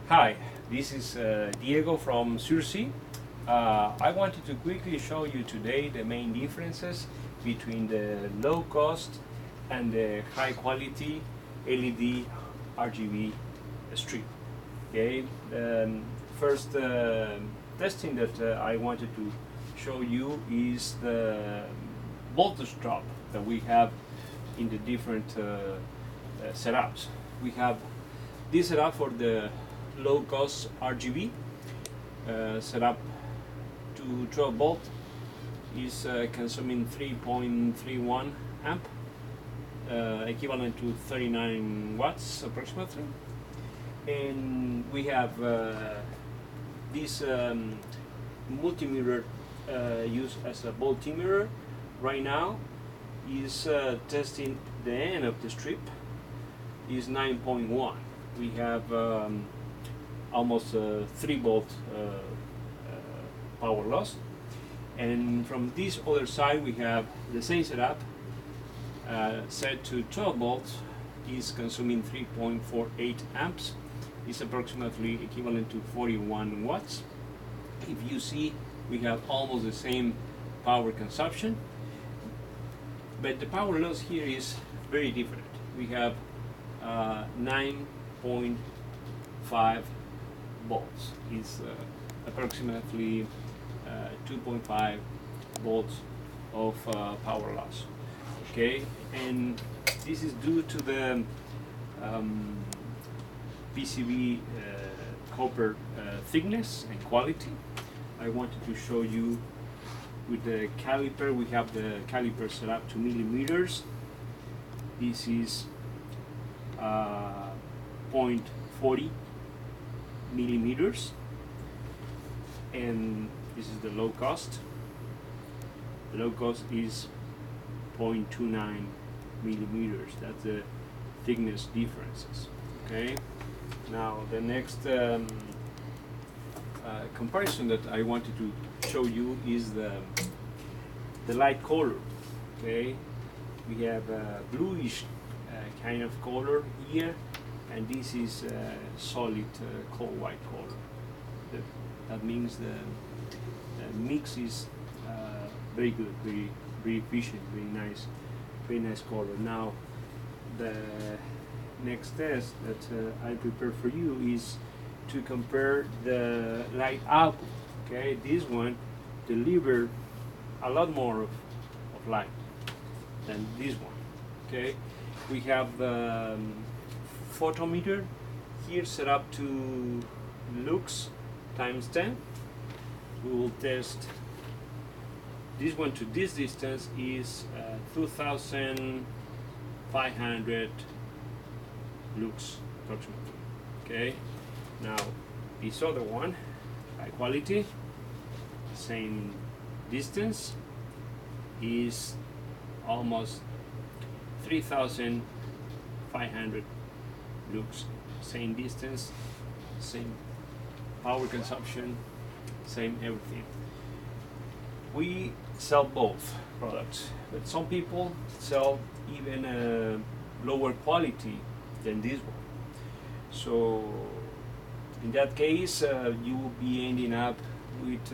Hi, this is Diego from Sursi. I wanted to quickly show you today the main differences between the low cost and the high quality LED RGB strip. Okay, first testing that I wanted to show you is the voltage drop that we have in the different setups. We have this setup for the low cost RGB set up to 12 volt is consuming 3.31 amp, equivalent to 39 watts approximately. And we have this multimeter used as a voltmeter right now is testing the end of the strip is 9.1. We have almost 3 volt power loss, and from this other side we have the same setup set to 12 volts is consuming 3.48 amps, is approximately equivalent to 41 watts. If you see, we have almost the same power consumption, but the power loss here is very different. We have 9.5 volts. It's approximately 2.5 volts of power loss. Okay, and this is due to the PCB copper thickness and quality. I wanted to show you with the caliper. We have the caliper set up to millimeters. This is 0.40 millimeters, and this is the low cost. The low cost is 0.29 millimeters. That's the thickness differences. Okay, now the next comparison that I wanted to show you is the light color. Okay, we have a bluish kind of color here, and this is solid cold white color. That means the mix is very good, very efficient, very nice color. Now the next test that I prepared for you is to compare the light output. Okay, this one delivered a lot more of light than this one. Okay, we have the photometer here set up to lux times 10. We will test this one to this distance is 2500 lux approximately. Okay, now this other one, high quality, same distance, is almost 3500 lux, same distance, same power consumption, same everything. We sell both products, but some people sell even lower quality than this one. So in that case, you will be ending up with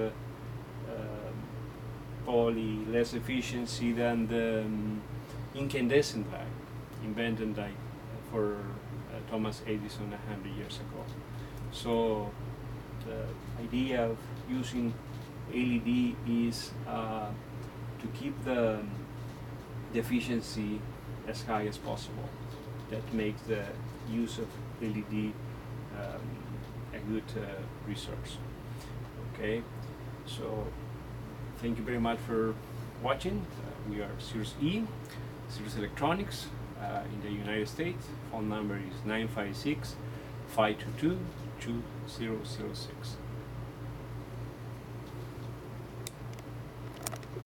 probably less efficiency than the incandescent light invented by for Thomas Edison 100 years ago. So the idea of using LED is to keep the efficiency as high as possible. That makes the use of LED a good resource. Okay, so thank you very much for watching. We are Cirrus E, Cirrus Electronics in the United States. Phone number is 956-522-2006.